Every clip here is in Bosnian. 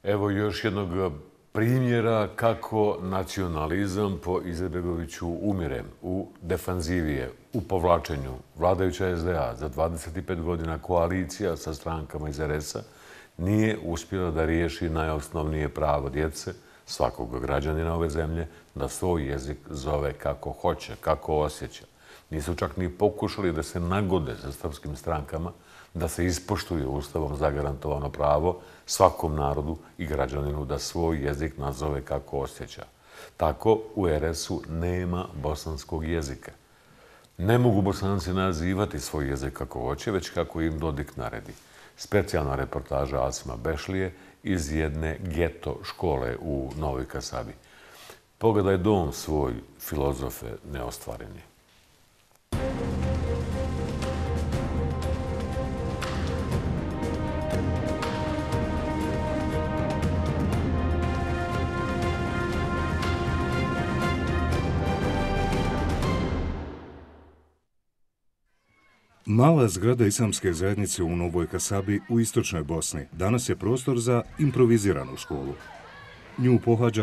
Evo još jednog primjera kako nacionalizam po Izetbegoviću umire u defanzivije, u povlačenju. Vladajuća SDA za 25 godina koalicija sa strankama iz RS-a nije uspjela da riješi najosnovnije pravo djece, svakog građanina ove zemlje, da svoj jezik zove kako hoće, kako osjeća. Nisu čak ni pokušali da se nagode sa srpskim strankama, da se ispoštuje Ustavom zagarantovano pravo svakom narodu i građaninu da svoj jezik nazove kako osjeća. Tako u RS-u nema bosanskog jezika. Ne mogu Bosanci nazivati svoj jezik kako hoće, već kako im Dodik naredi. Specijalna reportaža Asima Bešlije iz jedne geto škole u Novoj Kasabi. Pogledaj dom svoj, filozofe neostvareni. Mala zgrada islamske zajednice u Novoj Kasabi u istočnoj Bosni danas je prostor za improviziranu školu. Nju pohađa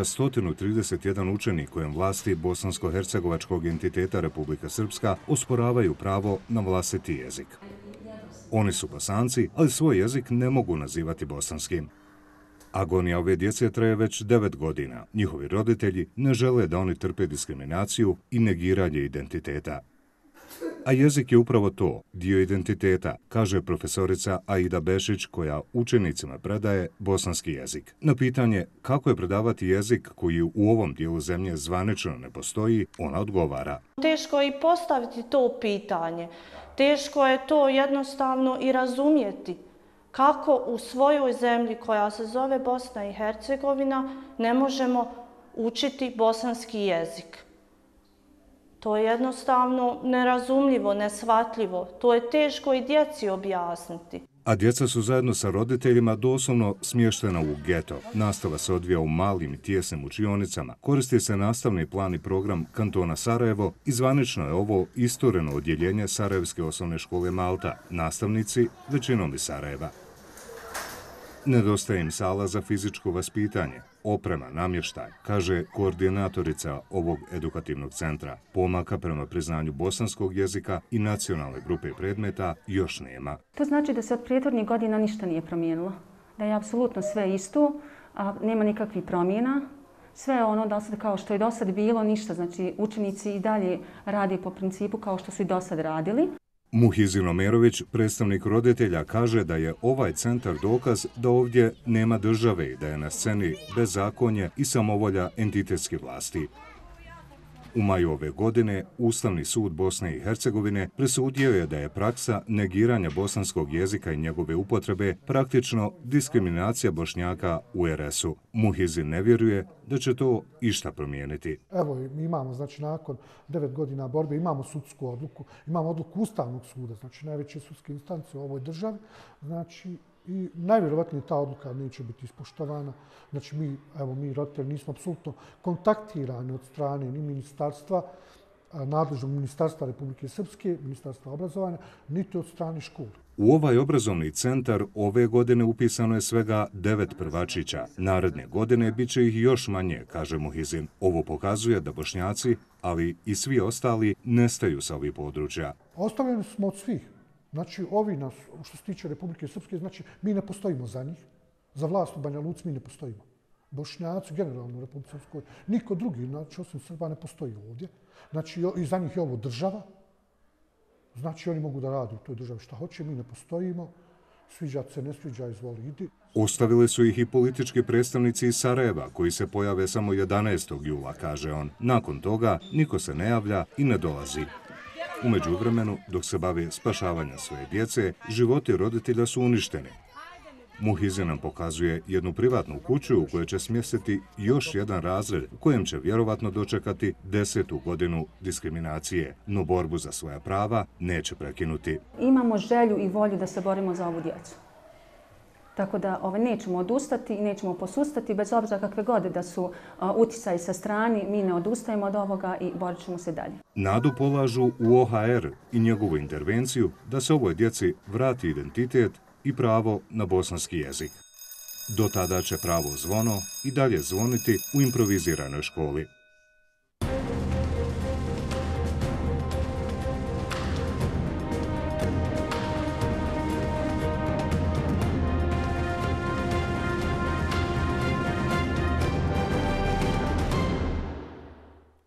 131 učenik kojem vlasti bosansko-hercegovačkog entiteta Republika Srpska osporavaju pravo na vlastiti jezik. Oni su Bosanci, ali svoj jezik ne mogu nazivati bosanskim. Agonija ove djece traje već 9 godina. Njihovi roditelji ne žele da oni trpe diskriminaciju i negiranje identiteta. A jezik je upravo to, dio identiteta, kaže profesorica Aida Bešić koja učenicima predaje bosanski jezik. Na pitanje kako je predavati jezik koji u ovom dijelu zemlje zvanično ne postoji, ona odgovara. Teško je i postaviti to pitanje. Teško je to jednostavno i razumjeti. Kako u svojoj zemlji koja se zove Bosna i Hercegovina ne možemo učiti bosanski jezik. To je jednostavno nerazumljivo, neshvatljivo. To je teško i djeci objasniti. A djeca su zajedno sa roditeljima doslovno smještena u geto. Nastava se odvija u malim i tijesnim učionicama. Koristi se nastavni plan i program kantona Sarajevo i zvanično je ovo istureno odjeljenje Sarajevske osnovne škole Malta. Nastavnici većinom iz Sarajeva. Nedostaje im sala za fizičko vaspitanje, oprema, namještaj, kaže koordinatorica ovog edukativnog centra. Pomaka prema priznanju bosanskog jezika i nacionalne grupe predmeta još nema. To znači da se od prethodnih godina ništa nije promijenilo. Da je apsolutno sve isto, a nema nikakvih promjena. Sve je ono kao što je do sad bilo, ništa. Znači učenici i dalje radi po principu kao što su i do sad radili. Muhizin Omerović, predstavnik roditelja, kaže da je ovaj centar dokaz da ovdje nema države i da je na sceni bezakonje i samovolja entitetske vlasti. U maju ove godine Ustavni sud Bosne i Hercegovine presudio je da je praksa negiranja bosanskog jezika i njegove upotrebe praktično diskriminacija Bošnjaka u RS-u. Muhizin ne vjeruje da će to išta promijeniti. Evo, mi imamo, znači, nakon 9 godina borbe, imamo sudsku odluku, imamo odluku Ustavnog suda, znači najveće sudske instance u ovoj državi, znači, i najvjerovatnije ta odluka neće biti ispoštovana. Znači, mi roditelji nismo apsolutno kontaktirani od strane ni ministarstva, nadležnog ministarstva Republike Srpske, ministarstva obrazovanja, niti od strane škole. U ovaj obrazovni centar ove godine upisano je svega 9 prvačića. Naredne godine bit će ih još manje, kaže Muhizin. Ovo pokazuje da Bošnjaci, ali i svi ostali, nestaju sa ovih područja. Ostavljeni smo od svih. Znači, ovi nas, što se tiče Republike Srpske, znači, mi ne postojimo za njih. Za vlast u Banja Luci mi ne postojimo. Bošnjaci, generalno u Republike Srpskoj, niko drugi, znači, osim Srba, ne postoji ovdje. Znači, i za njih je ovo država. Znači, oni mogu da rade u toj državi šta hoće, mi ne postojimo. Sviđa se, ne sviđa, izvoli, idi. Ostavili su ih i politički predstavnici iz Sarajeva, koji se pojave samo 11. jula, kaže on. Nakon toga, niko se ne javlja i ne dolazi. U međuvremenu, dok se bave spašavanjem svoje djece, životi roditelja su uništeni. Muhizin nam pokazuje jednu privatnu kuću u kojoj će smjestiti još jedan razred u kojem će vjerovatno dočekati 10. godinu diskriminacije, no borbu za svoja prava neće prekinuti. Imamo želju i volju da se borimo za ovu djecu. Tako da nećemo odustati i nećemo posustati, bez obzira kakve god da su utjecaji sa strani, mi ne odustajemo od ovoga i borit ćemo se dalje. Nadu polažu u OHR i njegovu intervenciju da se ovoj djeci vrati identitet i pravo na bosanski jezik. Do tada će pravo zvono i dalje zvoniti u improviziranoj školi.